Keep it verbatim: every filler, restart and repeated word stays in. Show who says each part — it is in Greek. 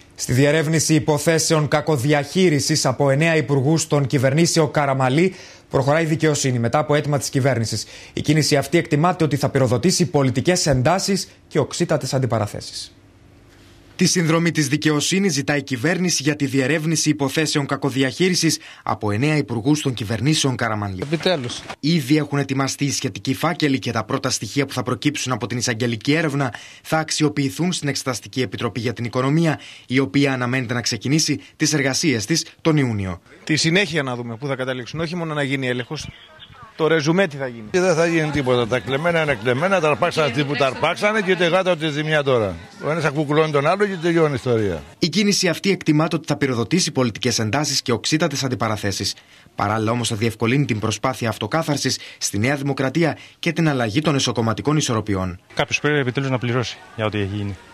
Speaker 1: Στη διερεύνηση υποθέσεων κακοδιαχείρισης από εννέα υπουργούς των κυβερνήσεων Καραμανλή προχωράει η δικαιοσύνη μετά από αίτημα της κυβέρνησης. Η κίνηση αυτή εκτιμάται ότι θα πυροδοτήσει πολιτικές εντάσεις και οξύτατες αντιπαραθέσεις. Τη συνδρομή της δικαιοσύνης ζητάει η κυβέρνηση για τη διερεύνηση υποθέσεων κακοδιαχείρισης από εννέα υπουργούς των κυβερνήσεων Καραμανλή.
Speaker 2: Επιτέλους.
Speaker 1: Ήδη έχουν ετοιμαστεί οι σχετικοί φάκελοι και τα πρώτα στοιχεία που θα προκύψουν από την εισαγγελική έρευνα θα αξιοποιηθούν στην Εξεταστική Επιτροπή για την Οικονομία, η οποία αναμένεται να ξεκινήσει τις εργασίες της τον Ιούνιο.
Speaker 2: Τη συνέχεια να δούμε πού θα καταλήξουν, όχι μόνο να γίνει έλεγχος. Το ρεζουμέ τι θα γίνει.
Speaker 3: Και δεν θα γίνει τίποτα. Τα κλεμμένα είναι κλεμμένα, τα αρπάξανε αυτοί που τα αρπάξανε και ούτε γάτα ούτε ζημιά τώρα. Ο ένας ακουκουλώνει τον άλλο και τελειώνει η ιστορία.
Speaker 1: Η κίνηση αυτή εκτιμάται ότι θα πυροδοτήσει πολιτικές εντάσεις και οξύτατες αντιπαραθέσεις. Παράλληλα όμως θα διευκολύνει την προσπάθεια αυτοκάθαρσης στη Νέα Δημοκρατία και την αλλαγή των εσωκομματικών ισορροπιών.
Speaker 4: Κάποιος πρέπει επιτέλους να πληρώσει για ό,τι έχει γίνει.